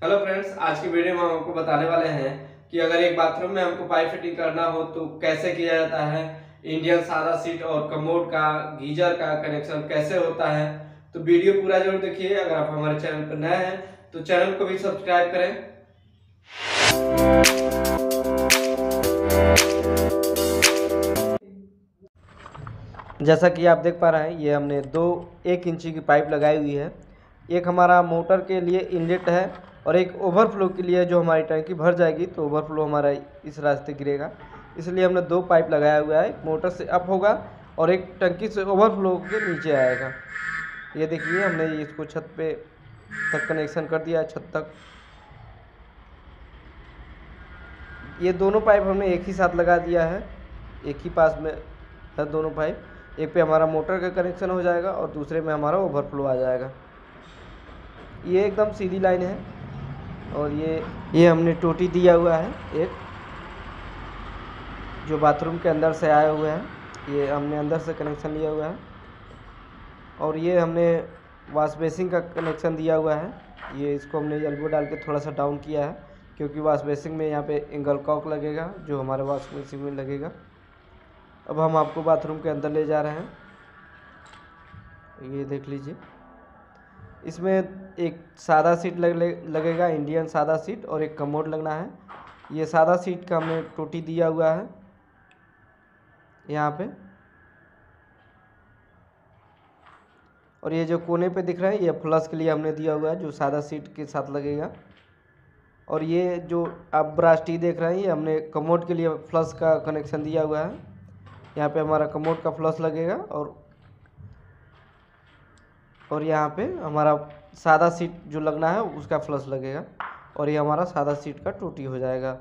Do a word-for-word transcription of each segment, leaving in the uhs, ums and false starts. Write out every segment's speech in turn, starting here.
Hello friends, आज की video में हम आपको बताने वाले हैं कि अगर एक बाथरूम में हमको पाइप फिटिंग करना हो तो कैसे किया जाता है। इंडियन सादा सीट और कमोड का गीजर का कनेक्शन कैसे होता है। तो वीडियो पूरा जरूर देखिए। अगर आप हमारे चैनल पर नए हैं तो चैनल को भी सब्सक्राइब करें। जैसा कि आप देख पा रहे हैं, ये हमने दो एक इंची की पाइप लगाई हुई है। एक हमारा मोटर के लिए इनलेट है और एक ओवरफ्लो के लिए, जो हमारी टंकी भर जाएगी तो ओवरफ्लो हमारा इस रास्ते गिरेगा। इसलिए हमने दो पाइप लगाया हुआ है, एक मोटर से अप होगा और एक टंकी से ओवरफ्लो के नीचे आएगा। ये देखिए, हमने इसको छत पे तक कनेक्शन कर दिया है, छत तक। ये दोनों पाइप हमने एक ही साथ लगा दिया है, एक ही पास में है दोनों पाइप। एक पे हमारा मोटर का कनेक्शन हो जाएगा और दूसरे में हमारा ओवरफ्लो आ जाएगा। ये एकदम सीधी लाइन है। और ये ये हमने टोटी दिया हुआ है एक, जो बाथरूम के अंदर से आया हुआ है। ये हमने अंदर से कनेक्शन लिया हुआ है। और ये हमने वाश बेसिन का कनेक्शन दिया हुआ है। ये इसको हमने एल्बो डाल के थोड़ा सा डाउन किया है, क्योंकि वाश बेसिन में यहाँ पे एंगल कॉक लगेगा, जो हमारे वाश बेसिन में लगेगा। अब हम आपको बाथरूम के अंदर ले जा रहे हैं। ये देख लीजिए, इसमें एक सादा सीट लग लगेगा, इंडियन सादा सीट, और एक कमोड लगना है। ये सादा सीट का हमने टोटी दिया हुआ है यहाँ पे। और ये जो कोने पे दिख रहा है, ये फ्लश के लिए हमने दिया हुआ है, जो सादा सीट के साथ लगेगा। और ये जो आप ब्रास्टी देख रहे हैं, ये हमने कमोड के लिए फ्लश का कनेक्शन दिया हुआ है। यहाँ पे हमारा कमोड का फ्लश लगेगा और और यहाँ पे हमारा सादा सीट जो लगना है उसका फ्लश लगेगा। और ये हमारा सादा सीट का टोटी हो जाएगा।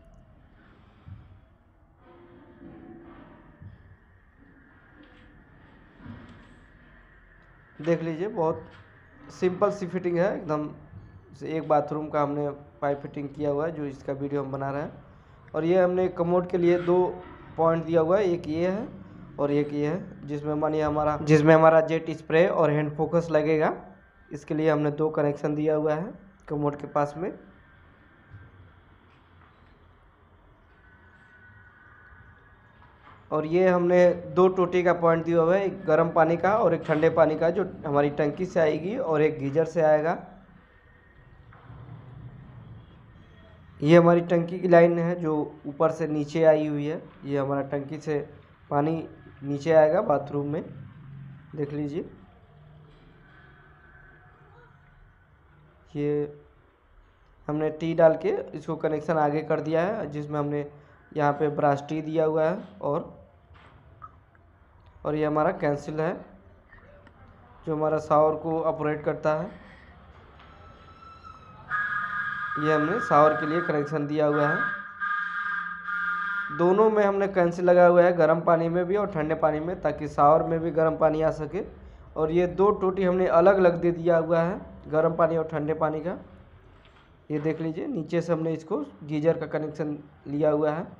देख लीजिए, बहुत सिंपल सी फिटिंग है एकदम। एक बाथरूम का हमने पाइप फिटिंग किया हुआ है, जो इसका वीडियो हम बना रहे हैं। और ये हमने कमोड के लिए दो पॉइंट दिया हुआ है, एक ये है और एक ये है, जिसमें मानिए हमारा जिसमें हमारा जेट स्प्रे और हैंड फोकस लगेगा। इसके लिए हमने दो कनेक्शन दिया हुआ है कमोड के पास में। और ये हमने दो टोटी का पॉइंट दिया हुआ है, एक गर्म पानी का और एक ठंडे पानी का, जो हमारी टंकी से आएगी और एक गीजर से आएगा। ये हमारी टंकी की लाइन है, जो ऊपर से नीचे आई हुई है। ये हमारा टंकी से पानी नीचे आएगा बाथरूम में, देख लीजिए। ये हमने टी डाल के इसको कनेक्शन आगे कर दिया है, जिसमें हमने यहाँ पे ब्रास टी दिया हुआ है। और और ये हमारा कैंसिल है, जो हमारा शावर को ऑपरेट करता है। ये हमने शावर के लिए कनेक्शन दिया हुआ है। दोनों में हमने कैंसिल लगा हुआ है, गर्म पानी में भी और ठंडे पानी में, ताकि शावर में भी गर्म पानी आ सके। और ये दो टोटी हमने अलग अलग दे दिया हुआ है, गर्म पानी और ठंडे पानी का। ये देख लीजिए, नीचे से हमने इसको गीजर का कनेक्शन लिया हुआ है।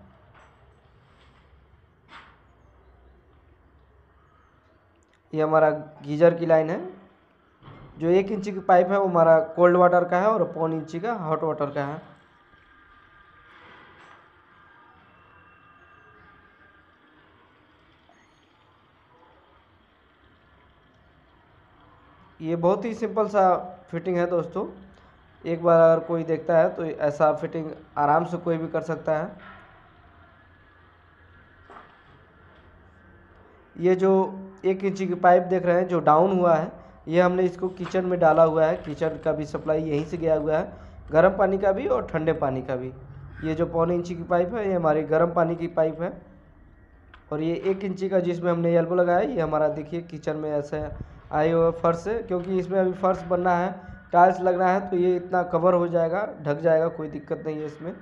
ये हमारा गीजर की लाइन है। जो एक इंची की पाइप है वो हमारा कोल्ड वाटर का है और पौन इंची का हॉट वाटर का है। ये बहुत ही सिंपल सा फिटिंग है दोस्तों। एक बार अगर कोई देखता है तो ऐसा फिटिंग आराम से कोई भी कर सकता है। ये जो एक इंची की पाइप देख रहे हैं जो डाउन हुआ है, ये हमने इसको किचन में डाला हुआ है। किचन का भी सप्लाई यहीं से गया हुआ है, गर्म पानी का भी और ठंडे पानी का भी। ये जो पौने इंची की पाइप है, ये हमारी गर्म पानी की पाइप है। और ये एक इंची का जिसमें हमने एल्बो लगाया, ये हमारा देखिए किचन में ऐसे आए हुए फर्श से, क्योंकि इसमें अभी फर्श बनना है, टाइल्स लगना है, तो ये इतना कवर हो जाएगा, ढक जाएगा, कोई दिक्कत नहीं है इसमें।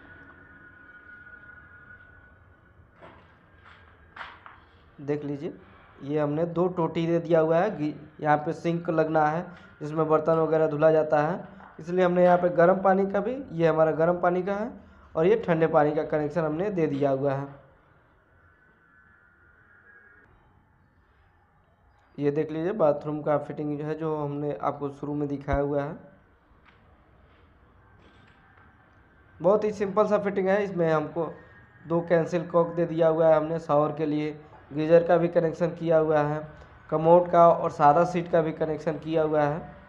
देख लीजिए, ये हमने दो टोटी दे दिया हुआ है। यहाँ पे सिंक लगना है, जिसमें बर्तन वगैरह धुला जाता है, इसलिए हमने यहाँ पे गर्म पानी का भी, ये हमारा गर्म पानी का है, और ये ठंडे पानी का कनेक्शन हमने दे दिया हुआ है। ये देख लीजिए, बाथरूम का फिटिंग है, जो हमने आपको शुरू में दिखाया हुआ है। बहुत ही सिंपल सा फिटिंग है। इसमें हमको दो कैंसिल कॉक दे दिया हुआ है हमने शावर के लिए, गीजर का भी कनेक्शन किया हुआ है, कमोड का और सादा सीट का भी कनेक्शन किया हुआ है।